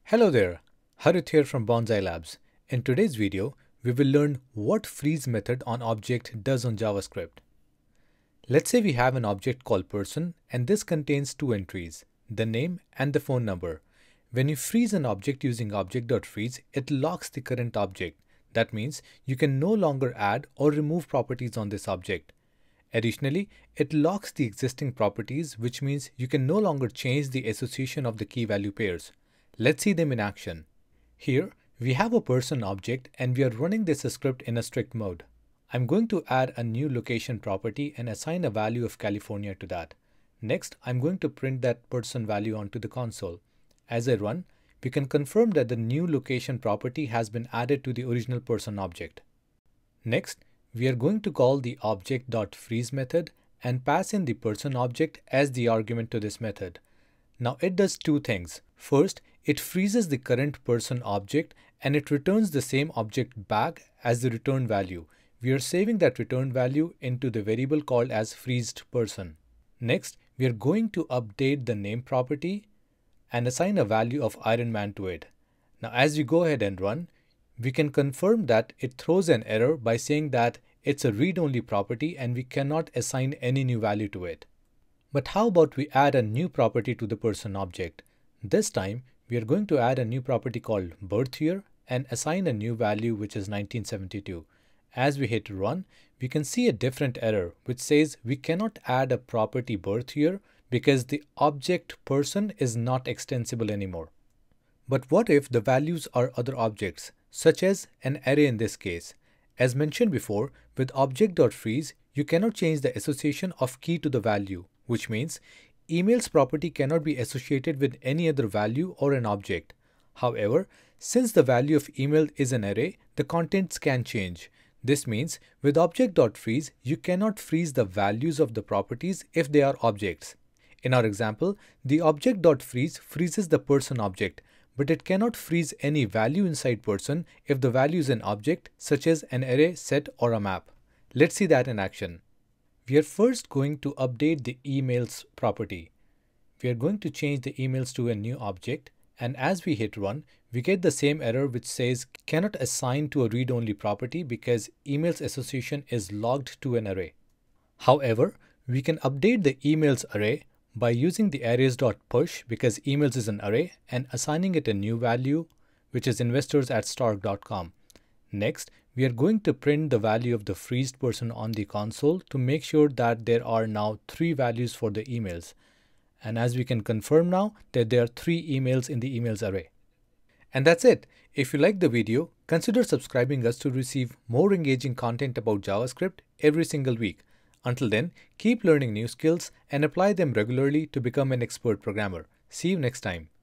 Hello there, Harith here from Bonsai Labs. In today's video, we will learn what freeze method on object does on JavaScript. Let's say we have an object called person and this contains two entries, the name and the phone number. When you freeze an object using Object.freeze, it locks the current object. That means you can no longer add or remove properties on this object. Additionally, it locks the existing properties, which means you can no longer change the association of the key value pairs. Let's see them in action. Here, we have a person object and we are running this script in a strict mode. I'm going to add a new location property and assign a value of California to that. Next, I'm going to print that person value onto the console. As I run, we can confirm that the new location property has been added to the original person object. Next, we are going to call the Object.freeze method and pass in the person object as the argument to this method. Now it does two things. First, it freezes the current person object and it returns the same object back as the return value. We are saving that return value into the variable called as freezed person. Next, we are going to update the name property and assign a value of Iron Man to it. Now as we go ahead and run, we can confirm that it throws an error by saying that it's a read-only property and we cannot assign any new value to it. But how about we add a new property to the person object? This time, we are going to add a new property called birth year and assign a new value which is 1972. As we hit run, we can see a different error which says we cannot add a property birth year because the object person is not extensible anymore. But what if the values are other objects, such as an array in this case? As mentioned before, with Object.freeze, you cannot change the association of key to the value, which means email's property cannot be associated with any other value or an object. However, since the value of email is an array, the contents can change. This means with Object.freeze, you cannot freeze the values of the properties if they are objects. In our example, the Object.freeze freezes the person object, but it cannot freeze any value inside person if the value is an object such as an array, set, or a map. Let's see that in action. We are first going to update the emails property. We are going to change the emails to a new object, and as we hit run, we get the same error which says cannot assign to a read-only property because emails association is logged to an array. However, we can update the emails array by using the arrays.push because emails is an array and assigning it a new value which is investors@stark.com. Next, we are going to print the value of the freezed person on the console to make sure that there are now 3 values for the emails. And as we can confirm now that there are 3 emails in the emails array. And that's it. If you liked the video, consider subscribing us to receive more engaging content about JavaScript every single week. Until then, keep learning new skills and apply them regularly to become an expert programmer. See you next time.